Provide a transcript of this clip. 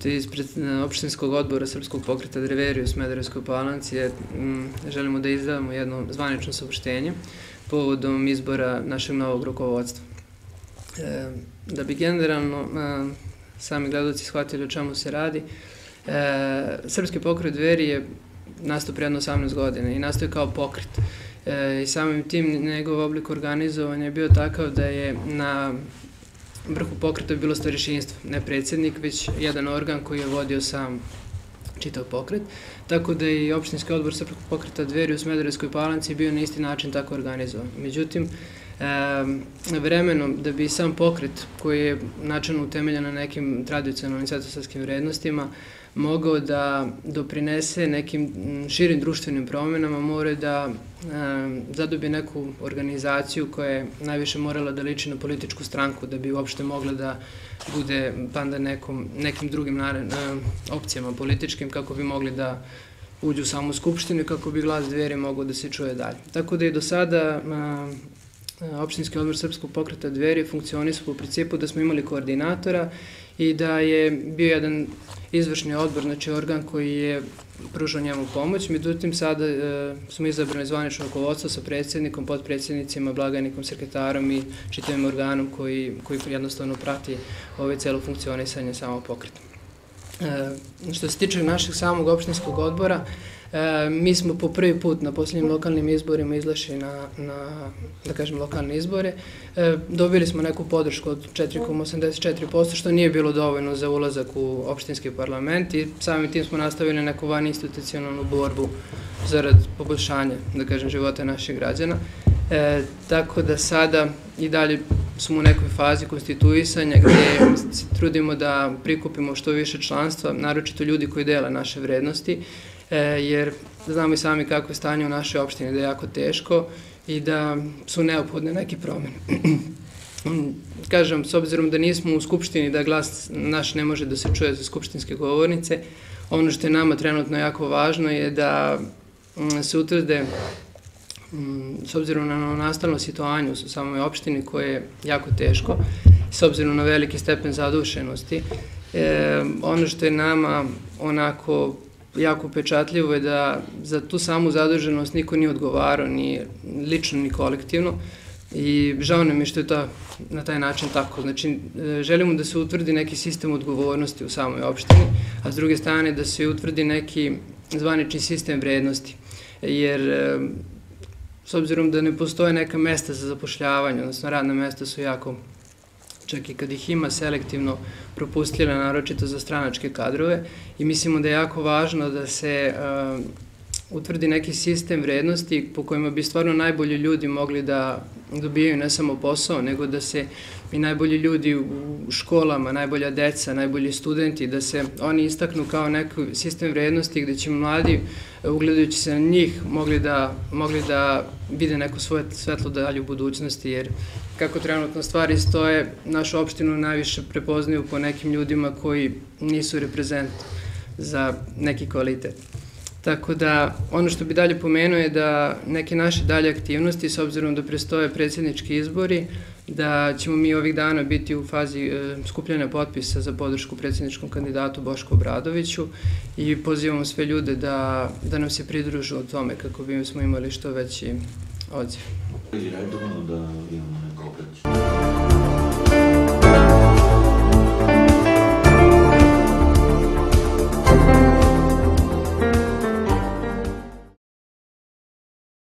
ispred opštinskog odbora Srpskog pokreta Dveri u Smederevskoj Palanci želimo da izdavamo jedno zvanično saopštenje povodom izbora našeg novog rukovodstva. Da bi generalno sami gledalci shvatili o čemu se radi, Srpski pokret Dveri je nastao pre jedno 18 godina i nastao je kao pokret. I samim tim njegov oblik organizovanja je bio takav da je na vrhu pokreta bilo starešinstvo, ne predsjednik, već jedan organ koji je vodio sam čitav pokret, tako da je i opštinski odbor Srpskog pokreta Dveri u Smederevskoj Palanci bio na isti način tako organizovan. Međutim, vremenom da bi sam pokret, koji je načelno utemeljen na nekim tradicionalnim svetosarskim vrednostima, mogao da doprinese nekim širim društvenim promjenama, mora da zadobije neku organizaciju koja je najviše morala da liči na političku stranku da bi uopšte mogla da bude panda nekim drugim opcijama političkim kako bi mogli da uđu u samu skupštinu i kako bi glas Dveri mogao da se čuje dalje. Tako da i do sada opštinski odbor Srpskog pokreta Dveri funkcionisao u principu da smo imali koordinatora i da je bio jedan izvršni odbor, znači organ koji je pružao njemu pomoć. Međutim, sada smo izabrali zvanično rukovodstvo sa predsjednikom, podpredsjednicima, blagajnikom, sekretarom i čitavim organom koji jednostavno prati celo funkcionisanje samog pokreta. Što se tiče našeg samog opštinskog odbora, mi smo po prvi put na posljednjim lokalnim izborima izašli na, da kažem, lokalne izbore. Dobili smo neku podršku od 4,84%, što nije bilo dovoljno za ulazak u opštinski parlament i samim tim smo nastavili neku vaninstitucionalnu borbu zarad poboljšanja, da kažem, života naših građana. Tako da sada i dalje smo u nekoj fazi konstituisanja gdje se trudimo da prikupimo što više članstva, naročito ljudi koji dele naše vrednosti, jer znamo i sami kako je stanje u našoj opštini, da je jako teško i da su neophodne neke promjene. Kažem, s obzirom da nismo u skupštini, da glas naš ne može da se čuje za skupštinske govornice, ono što je nama trenutno jako važno je da se utvrde, s obzirom na nastalno situaciju u samoj opštini koje je jako teško, s obzirom na veliki stepen zadušenosti, ono što je nama onako jako upečatljivo je da za tu samu zaduženost niko nije odgovarao, ni lično, ni kolektivno i žao nam je što je to na taj način tako. Znači, želimo da se utvrdi neki sistem odgovornosti u samoj opštini, a s druge strane da se utvrdi neki zvanični sistem vrednosti, jer s obzirom da ne postoje neka mesta za zapošljavanje, odnosno radna mesta su jako, čak i kad ih ima, selektivno propustila, naročito za stranačke kadrove i mislimo da je jako važno da se utvrdi neki sistem vrednosti po kojima bi stvarno najbolji ljudi mogli da dobijaju ne samo posao, nego da se i najbolji ljudi u školama, najbolja deca, najbolji studenti, da se oni istaknu kao neki sistem vrednosti gde će mladi, ugledajući se na njih, mogli da vide neku svoje svetlo dalje u budućnosti, jer kako trenutno stvari stoje, našu opštinu najviše prepoznaju po nekim ljudima koji nisu reprezent za neki kvalitet. Tako da, ono što bi dalje pomenuo je da neke naše dalje aktivnosti, s obzirom da prestoje predsjednički izbori, da ćemo mi ovih dana biti u fazi skupljanja potpisa za podršku predsjedničkom kandidatu Bošku Obradoviću i pozivamo sve ljude da nam se pridružu o tome kako bi smo imali što veći odziv. Je li redovno da imamo neko obraćanje?